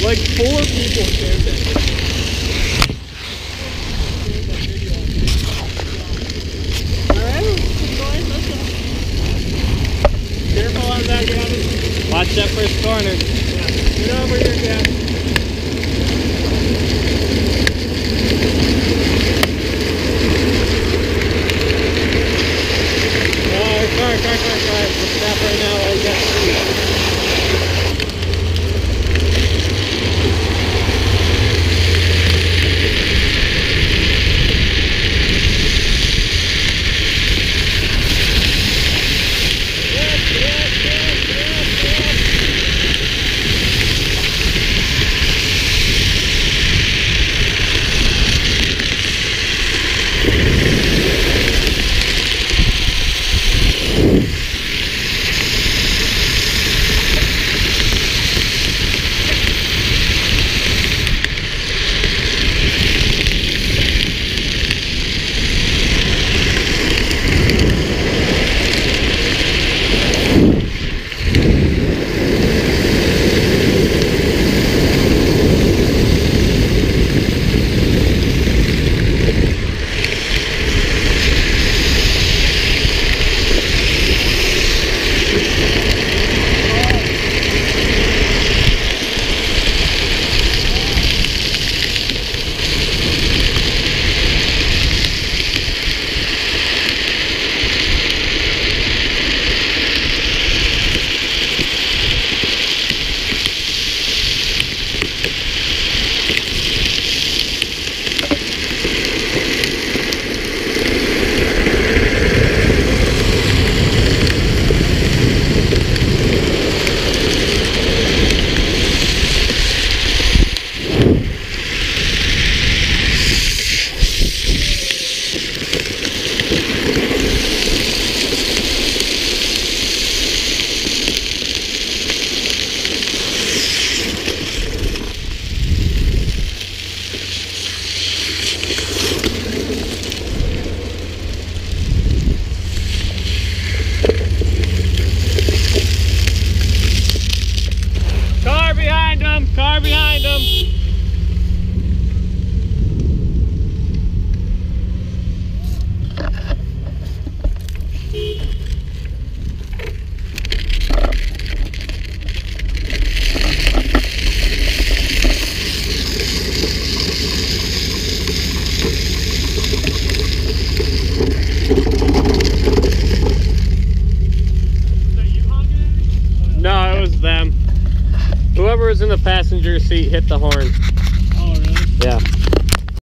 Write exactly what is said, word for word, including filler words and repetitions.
Like four people shared that. Careful on that, Gavin. Watch that first corner. Yeah. Get over here, Gavin. Oh, car, car, car, car. Let's stop right now while you got speed. Car behind him. No, it was them. Whoever was in the passenger seat hit the horn. Oh, really? Yeah.